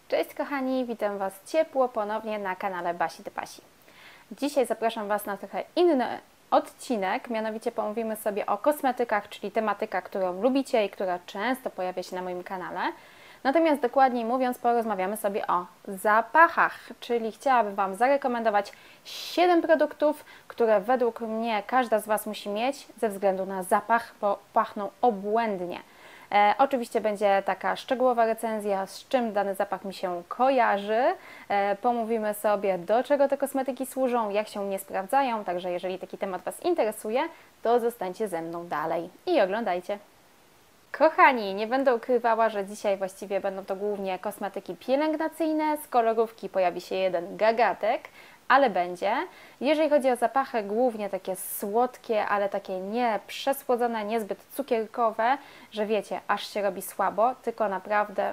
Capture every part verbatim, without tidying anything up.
Cześć kochani, witam Was ciepło ponownie na kanale Basi de Pasi. Dzisiaj zapraszam Was na trochę inny odcinek, mianowicie pomówimy sobie o kosmetykach, czyli tematyka, którą lubicie i która często pojawia się na moim kanale. Natomiast dokładniej mówiąc, porozmawiamy sobie o zapachach, czyli chciałabym Wam zarekomendować siedem produktów, które według mnie każda z Was musi mieć ze względu na zapach, bo pachną obłędnie. E, oczywiście będzie taka szczegółowa recenzja, z czym dany zapach mi się kojarzy. E, pomówimy sobie, do czego te kosmetyki służą, jak się nie sprawdzają, także jeżeli taki temat Was interesuje, to zostańcie ze mną dalej i oglądajcie. Kochani, nie będę ukrywała, że dzisiaj właściwie będą to głównie kosmetyki pielęgnacyjne, z kolorówki pojawi się jeden gagatek, ale będzie. Jeżeli chodzi o zapachy, głównie takie słodkie, ale takie nie przesłodzone, niezbyt cukierkowe, że wiecie, aż się robi słabo, tylko naprawdę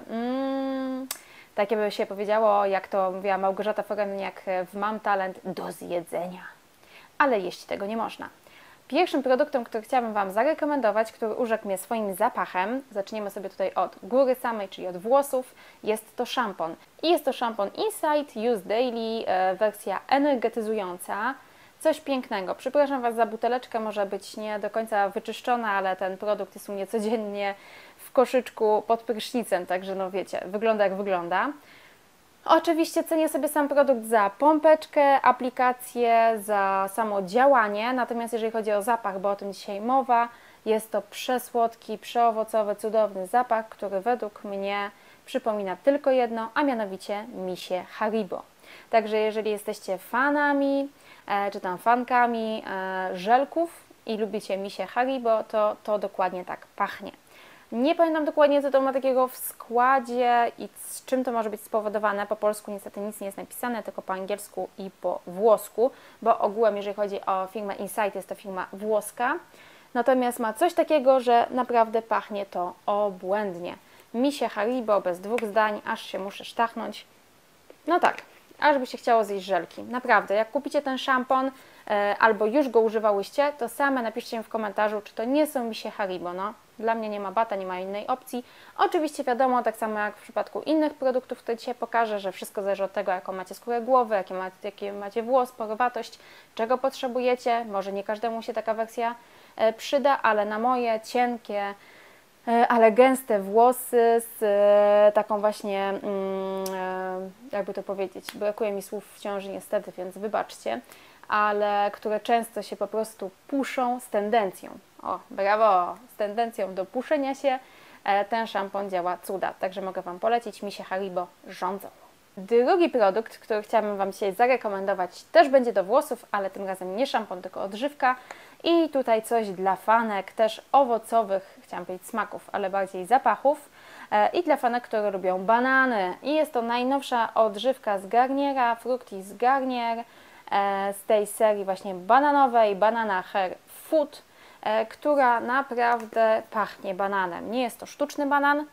mm, takie by się powiedziało, jak to mówiła Małgorzata Foremniak w Mam Talent, do zjedzenia. Ale jeść tego nie można. Pierwszym produktem, który chciałabym Wam zarekomendować, który urzekł mnie swoim zapachem, zaczniemy sobie tutaj od góry samej, czyli od włosów, jest to szampon. I jest to szampon Insight Use Daily, e, wersja energetyzująca. Coś pięknego. Przepraszam Was za buteleczkę, może być nie do końca wyczyszczona, ale ten produkt jest u mnie codziennie w koszyczku pod prysznicem, także no wiecie, wygląda jak wygląda. Oczywiście cenię sobie sam produkt za pompeczkę, aplikację, za samo działanie, natomiast jeżeli chodzi o zapach, bo o tym dzisiaj mowa, jest to przesłodki, przeowocowy, cudowny zapach, który według mnie przypomina tylko jedno, a mianowicie misie Haribo. Także jeżeli jesteście fanami, e, czy tam fankami e, żelków i lubicie misie Haribo, to to dokładnie tak pachnie. Nie pamiętam dokładnie, co to ma takiego w składzie i z czym to może być spowodowane. Po polsku niestety nic nie jest napisane, tylko po angielsku i po włosku, bo ogółem, jeżeli chodzi o firmę Insight, jest to firma włoska. Natomiast ma coś takiego, że naprawdę pachnie to obłędnie. Misie Haribo, bez dwóch zdań, aż się muszę sztachnąć. No tak, aż by się chciało zjeść żelki. Naprawdę, jak kupicie ten szampon e, albo już go używałyście, to same napiszcie mi w komentarzu, czy to nie są misie Haribo. No, dla mnie nie ma bata, nie ma innej opcji. Oczywiście wiadomo, tak samo jak w przypadku innych produktów, które dzisiaj pokażę, że wszystko zależy od tego, jaką macie skórę głowy, jakie macie, jakie macie włos, porowatość, czego potrzebujecie. Może nie każdemu się taka wersja e, przyda, ale na moje cienkie, ale gęste włosy z e, taką właśnie, mm, e, jakby to powiedzieć, brakuje mi słów w ciąży niestety, więc wybaczcie, ale które często się po prostu puszą z tendencją, o brawo, z tendencją do puszenia się, e, ten szampon działa cuda, także mogę Wam polecić, misie Haribo rządzą. Drugi produkt, który chciałabym Wam dzisiaj zarekomendować, też będzie do włosów, ale tym razem nie szampon, tylko odżywka. I tutaj coś dla fanek, też owocowych, chciałam powiedzieć smaków, ale bardziej zapachów. I dla fanek, które lubią banany. I jest to najnowsza odżywka z Garniera, Fructis Garnier, z tej serii właśnie bananowej, Banana Hair Food, która naprawdę pachnie bananem. Nie jest to sztuczny banan.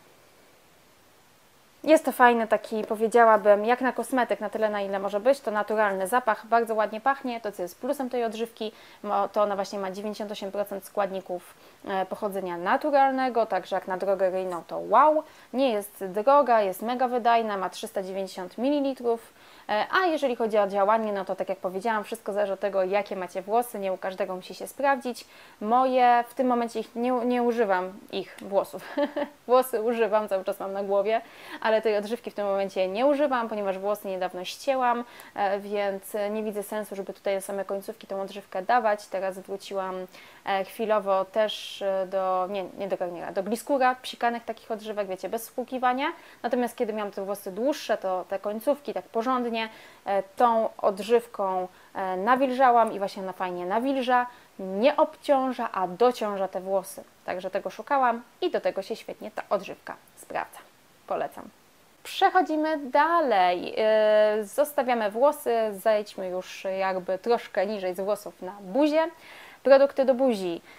Jest to fajny taki, powiedziałabym, jak na kosmetyk, na tyle na ile może być, to naturalny zapach, bardzo ładnie pachnie, to co jest plusem tej odżywki, to ona właśnie ma dziewięćdziesiąt osiem procent składników pochodzenia naturalnego, także jak na drogeryjną to wow, nie jest droga, jest mega wydajna, ma trzysta dziewięćdziesiąt mililitrów, a jeżeli chodzi o działanie, no to tak jak powiedziałam, wszystko zależy od tego, jakie macie włosy, nie u każdego musi się sprawdzić. Moje, w tym momencie ich nie, nie używam, ich włosów, włosy używam, cały czas mam na głowie, ale tej odżywki w tym momencie nie używam, ponieważ włosy niedawno ścięłam, więc nie widzę sensu, żeby tutaj na same końcówki tą odżywkę dawać. Teraz wróciłam chwilowo też do, nie, nie do Garniera, do Gliscura, psikanych takich odżywek, wiecie, bez spłukiwania. Natomiast kiedy miałam te włosy dłuższe, to te końcówki tak porządnie tą odżywką nawilżałam i właśnie ona fajnie nawilża, nie obciąża, a dociąża te włosy. Także tego szukałam i do tego się świetnie ta odżywka sprawdza. Polecam. Przechodzimy dalej. Zostawiamy włosy, zejdźmy już jakby troszkę niżej z włosów na buzię. Produkty do buzi.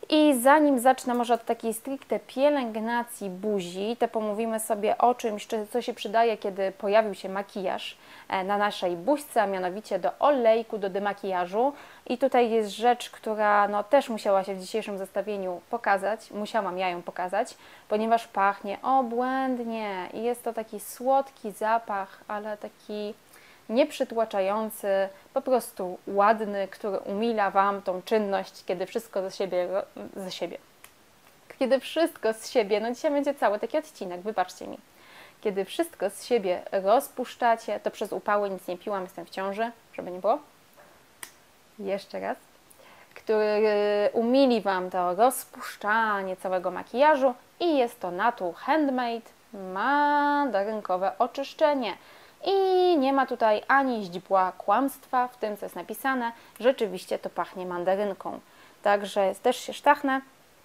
I zanim zacznę może od takiej stricte pielęgnacji buzi, to pomówimy sobie o czymś, co się przydaje, kiedy pojawił się makijaż na naszej buźce, a mianowicie do olejku do demakijażu. I tutaj jest rzecz, która no, też musiała się w dzisiejszym zestawieniu pokazać, musiałam ja ją pokazać, ponieważ pachnie obłędnie i jest to taki słodki zapach, ale taki nieprzytłaczający, po prostu ładny, który umila Wam tą czynność, kiedy wszystko ze siebie, ze siebie, kiedy wszystko z siebie, no dzisiaj będzie cały taki odcinek, wybaczcie mi, kiedy wszystko z siebie rozpuszczacie, to przez upały nic nie piłam, jestem w ciąży, żeby nie było, jeszcze raz, który umili Wam to rozpuszczanie całego makijażu i jest to Natu Handmade mandarynkowe oczyszczenie. I nie ma tutaj ani źdźbła kłamstwa w tym, co jest napisane. Rzeczywiście to pachnie mandarynką. Także też się sztachnę.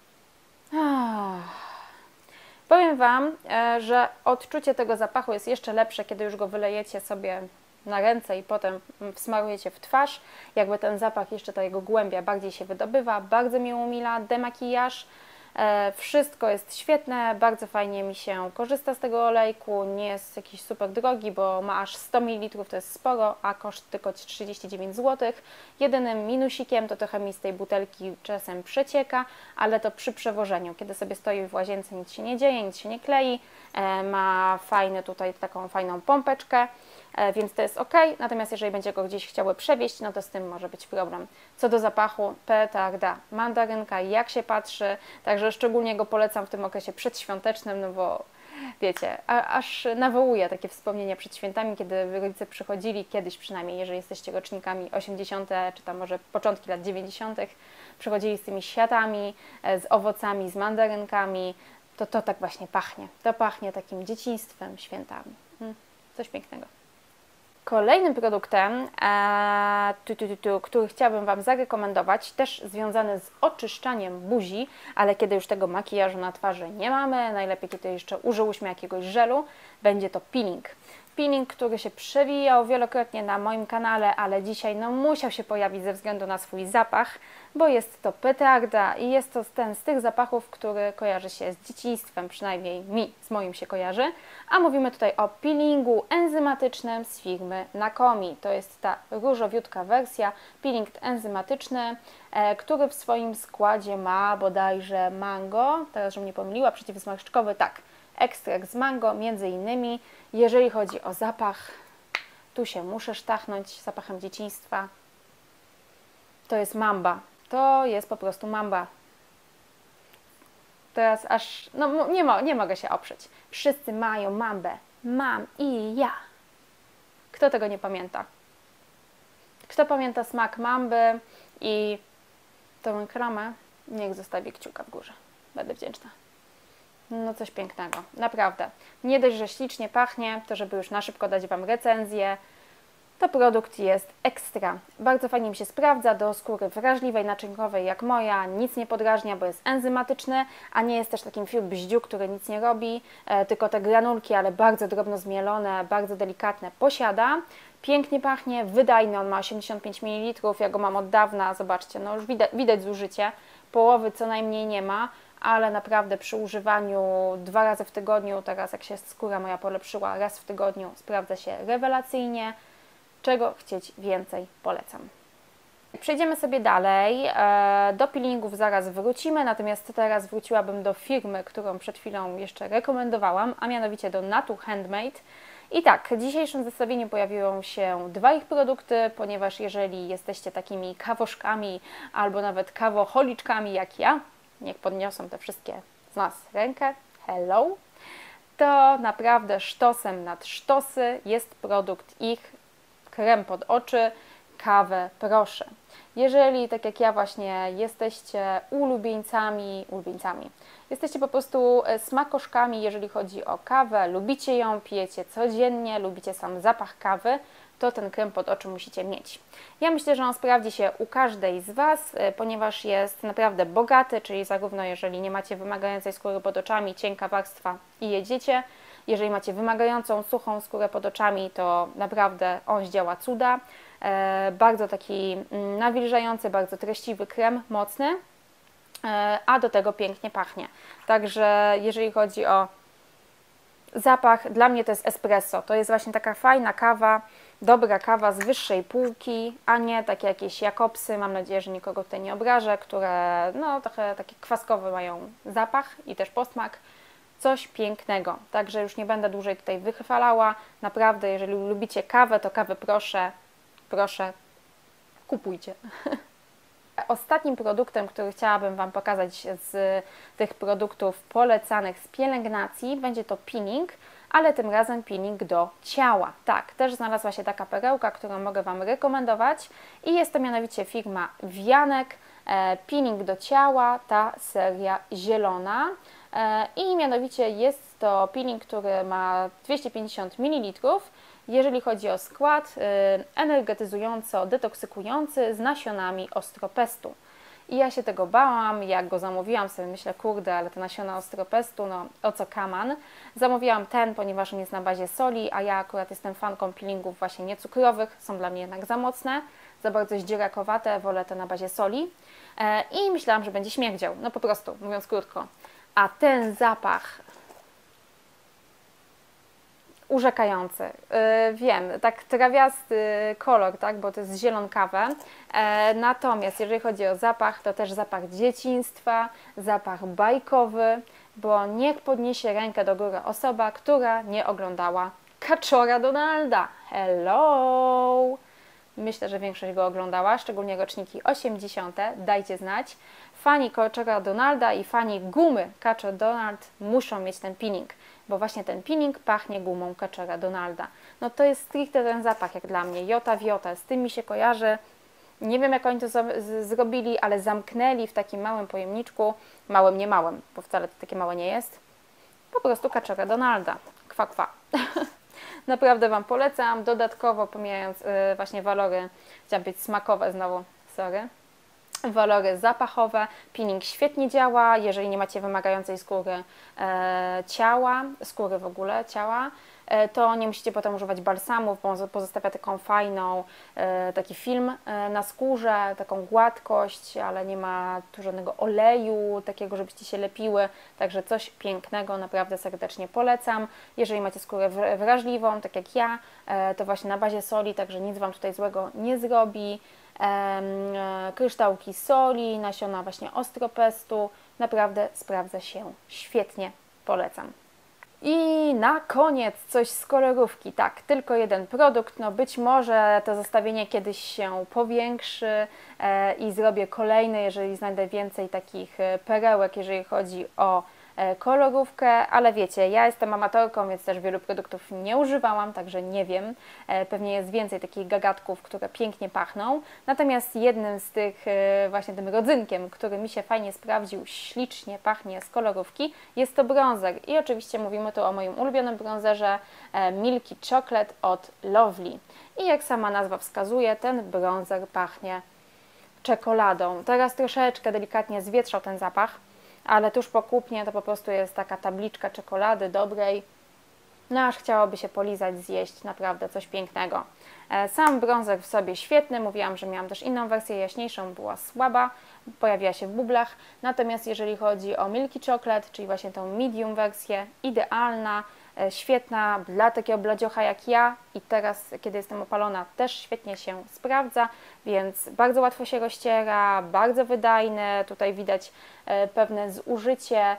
Powiem Wam, że odczucie tego zapachu jest jeszcze lepsze, kiedy już go wylejecie sobie na ręce i potem wsmarujecie w twarz. Jakby ten zapach, jeszcze ta jego głębia bardziej się wydobywa. Bardzo mi umila demakijaż. Wszystko jest świetne, bardzo fajnie mi się korzysta z tego olejku, nie jest jakiś super drogi, bo ma aż sto mililitrów, to jest sporo, a koszt tylko trzydzieści dziewięć złotych. Jedynym minusikiem to trochę mi z tej butelki czasem przecieka, ale to przy przewożeniu, kiedy sobie stoi w łazience, nic się nie dzieje, nic się nie klei, ma fajny tutaj taką fajną pompeczkę, więc to jest ok, natomiast jeżeli będzie go gdzieś chciały przewieźć, no to z tym może być problem. Co do zapachu, petarda, mandarynka, jak się patrzy, także szczególnie go polecam w tym okresie przedświątecznym, no bo wiecie, a, aż nawołuje takie wspomnienia przed świętami, kiedy rodzice przychodzili, kiedyś przynajmniej, jeżeli jesteście rocznikami osiemdziesiątych, czy tam może początki lat dziewięćdziesiątych, przychodzili z tymi światami, z owocami, z mandarynkami, to to tak właśnie pachnie. To pachnie takim dzieciństwem, świętami. Hmm, coś pięknego. Kolejnym produktem, e, tu, tu, tu, tu, który chciałabym Wam zarekomendować, też związany z oczyszczaniem buzi, ale kiedy już tego makijażu na twarzy nie mamy, najlepiej kiedy jeszcze użyłyśmy jakiegoś żelu, będzie to peeling. Peeling, który się przewijał wielokrotnie na moim kanale, ale dzisiaj no, musiał się pojawić ze względu na swój zapach, bo jest to petarda i jest to ten z tych zapachów, który kojarzy się z dzieciństwem, przynajmniej mi, z moim się kojarzy. A mówimy tutaj o peelingu enzymatycznym z firmy Nakomi. To jest ta różowiutka wersja, peeling enzymatyczny, e, który w swoim składzie ma bodajże mango, teraz żebym nie pomyliła, przeciwzmarszczkowy, tak, ekstrakt z mango, między innymi. Jeżeli chodzi o zapach, tu się muszę sztachnąć zapachem dzieciństwa. To jest mamba. To jest po prostu mamba. Teraz aż, no nie, mo, nie mogę się oprzeć. Wszyscy mają mambę. Mam i ja. Kto tego nie pamięta? Kto pamięta smak mamby i tą kramę? Niech zostawi kciuka w górze. Będę wdzięczna. No coś pięknego, naprawdę. Nie dość, że ślicznie pachnie, to żeby już na szybko dać Wam recenzję, to produkt jest ekstra. Bardzo fajnie mi się sprawdza do skóry wrażliwej, naczynkowej jak moja, nic nie podrażnia, bo jest enzymatyczny, a nie jest też takim fiu bździu, który nic nie robi, e, tylko te granulki, ale bardzo drobno zmielone, bardzo delikatne posiada. Pięknie pachnie, wydajny, on ma osiemdziesiąt pięć mililitrów, ja go mam od dawna, zobaczcie, no już widać, widać zużycie, połowy co najmniej nie ma, ale naprawdę przy używaniu dwa razy w tygodniu, teraz jak się skóra moja polepszyła, raz w tygodniu, sprawdza się rewelacyjnie. Czego chcieć więcej, polecam. Przejdziemy sobie dalej, do peelingów zaraz wrócimy, natomiast teraz wróciłabym do firmy, którą przed chwilą jeszcze rekomendowałam, a mianowicie do Natu Handmade. I tak, w dzisiejszym zestawieniu pojawiły się dwa ich produkty, ponieważ jeżeli jesteście takimi kawoszkami albo nawet kawoholiczkami jak ja, niech podniosą te wszystkie z nas rękę, hello, to naprawdę sztosem nad sztosy jest produkt ich, krem pod oczy, kawę proszę. Jeżeli, tak jak ja właśnie, jesteście ulubieńcami, ulubieńcami, jesteście po prostu smakoszkami, jeżeli chodzi o kawę, lubicie ją, pijecie codziennie, lubicie sam zapach kawy, to ten krem pod oczy musicie mieć. Ja myślę, że on sprawdzi się u każdej z Was, ponieważ jest naprawdę bogaty, czyli zarówno jeżeli nie macie wymagającej skóry pod oczami, cienka warstwa i jedziecie, jeżeli macie wymagającą, suchą skórę pod oczami, to naprawdę on zdziała cuda. E, bardzo taki nawilżający, bardzo treściwy krem, mocny. a do tego pięknie pachnie. Także jeżeli chodzi o zapach, dla mnie to jest espresso. To jest właśnie taka fajna kawa, dobra kawa z wyższej półki, a nie takie jakieś Jakobsy, mam nadzieję, że nikogo tutaj nie obrażę, które no trochę takie kwaskowe mają zapach i też posmak. Coś pięknego. Także już nie będę dłużej tutaj wychwalała. Naprawdę, jeżeli lubicie kawę, to kawę proszę, proszę, kupujcie. Ostatnim produktem, który chciałabym Wam pokazać z tych produktów polecanych z pielęgnacji, będzie to peeling, ale tym razem peeling do ciała. Tak, też znalazła się taka perełka, którą mogę Wam rekomendować i jest to mianowicie firma Wianek, e, peeling do ciała, ta seria zielona. E, I mianowicie jest to peeling, który ma dwieście pięćdziesiąt mililitrów. Jeżeli chodzi o skład, y, energetyzująco-detoksykujący z nasionami ostropestu. I ja się tego bałam, jak go zamówiłam, sobie myślę, kurde, ale te nasiona ostropestu, no o co kaman. Zamówiłam ten, ponieważ on jest na bazie soli, a ja akurat jestem fanką peelingów właśnie niecukrowych, są dla mnie jednak za mocne, za bardzo zdzierakowate, wolę te na bazie soli. E, I myślałam, że będzie śmierdział, no po prostu, mówiąc krótko. A ten zapach urzekający. Yy, wiem, tak trawiasty kolor, tak, bo to jest zielonkawę. E, natomiast jeżeli chodzi o zapach, to też zapach dzieciństwa, zapach bajkowy, bo niech podniesie rękę do góry osoba, która nie oglądała Kaczora Donalda. Hello! Myślę, że większość go oglądała, szczególnie roczniki osiemdziesiąte. Dajcie znać. Fani Kaczora Donalda i fani gumy Kaczor Donald muszą mieć ten peeling, bo właśnie ten peeling pachnie gumą Kaczora Donalda. No to jest stricte ten zapach jak dla mnie, jota w jota, z tym mi się kojarzy. Nie wiem jak oni to zrobili, ale zamknęli w takim małym pojemniczku, małym nie małym, bo wcale to takie małe nie jest, po prostu Kaczora Donalda, kwa kwa. Naprawdę Wam polecam, dodatkowo pomijając yy, właśnie walory, chciałam być smakowe znowu, sorry, walory zapachowe, peeling świetnie działa, jeżeli nie macie wymagającej skóry e, ciała, skóry w ogóle, ciała, e, to nie musicie potem używać balsamów, bo on pozostawia taką fajną, e, taki film e, na skórze, taką gładkość, ale nie ma tu żadnego oleju, takiego, żebyście się lepiły, także coś pięknego, naprawdę serdecznie polecam. Jeżeli macie skórę wrażliwą, tak jak ja, e, to właśnie na bazie soli, także nic Wam tutaj złego nie zrobi. Kryształki soli, nasiona właśnie ostropestu, naprawdę sprawdza się świetnie, polecam. I na koniec coś z kolorówki, tak, tylko jeden produkt, no być może to zestawienie kiedyś się powiększy e, i zrobię kolejny, jeżeli znajdę więcej takich perełek, jeżeli chodzi o kolorówkę, ale wiecie, ja jestem amatorką, więc też wielu produktów nie używałam, także nie wiem, pewnie jest więcej takich gagatków, które pięknie pachną, natomiast jednym z tych, właśnie tym rodzynkiem, który mi się fajnie sprawdził, ślicznie pachnie z kolorówki, jest to bronzer i oczywiście mówimy tu o moim ulubionym bronzerze Milky Chocolate od Lovely i jak sama nazwa wskazuje, ten bronzer pachnie czekoladą. Teraz troszeczkę delikatnie zwietrzał ten zapach, ale tuż po kupnie to po prostu jest taka tabliczka czekolady dobrej, no aż chciałoby się polizać, zjeść, naprawdę coś pięknego. Sam bronzer w sobie świetny, mówiłam, że miałam też inną wersję jaśniejszą, była słaba, pojawiła się w bublach, natomiast jeżeli chodzi o Milky Chocolate, czyli właśnie tą medium wersję, idealna, świetna dla takiego bladziocha jak ja i teraz, kiedy jestem opalona, też świetnie się sprawdza, więc bardzo łatwo się rozciera, bardzo wydajny, tutaj widać pewne zużycie,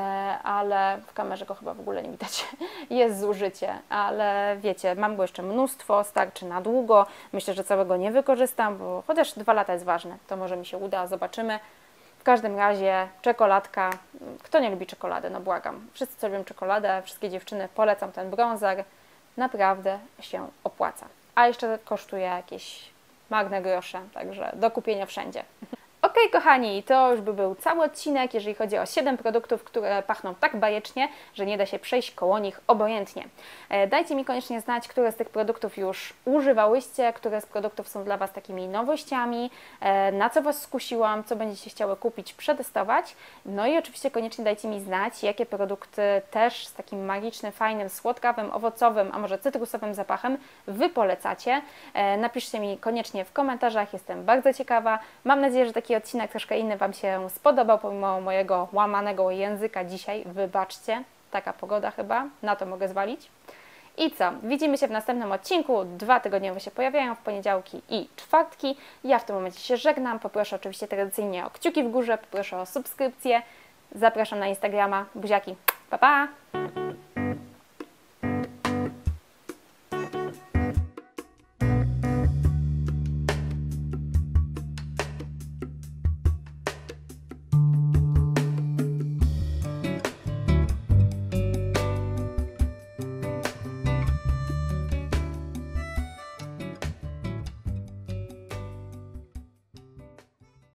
ale w kamerze go chyba w ogóle nie widać, jest zużycie, ale wiecie, mam go jeszcze mnóstwo, starczy na długo, myślę, że całego nie wykorzystam, bo chociaż dwa lata jest ważne, to może mi się uda, zobaczymy. W każdym razie czekoladka, kto nie lubi czekolady, no błagam. Wszyscy, co lubią czekoladę, wszystkie dziewczyny, polecam ten bronzer, naprawdę się opłaca. A jeszcze kosztuje jakieś magne grosze, także do kupienia wszędzie. Ok, kochani, to już by był cały odcinek, jeżeli chodzi o siedem produktów, które pachną tak bajecznie, że nie da się przejść koło nich obojętnie. Dajcie mi koniecznie znać, które z tych produktów już używałyście, które z produktów są dla Was takimi nowościami, na co Was skusiłam, co będziecie chciały kupić, przetestować. No i oczywiście koniecznie dajcie mi znać, jakie produkty też z takim magicznym, fajnym, słodkawym, owocowym, a może cytrusowym zapachem Wy polecacie. Napiszcie mi koniecznie w komentarzach, jestem bardzo ciekawa. Mam nadzieję, że taki odcinek odcinek troszkę inny Wam się spodobał, pomimo mojego łamanego języka dzisiaj. Wybaczcie, taka pogoda chyba, na to mogę zwalić. I co? Widzimy się w następnym odcinku. Dwa tygodniowe się pojawiają w poniedziałki i czwartki. Ja w tym momencie się żegnam. Poproszę oczywiście tradycyjnie o kciuki w górze, poproszę o subskrypcję. Zapraszam na Instagrama. Buziaki. Pa, pa!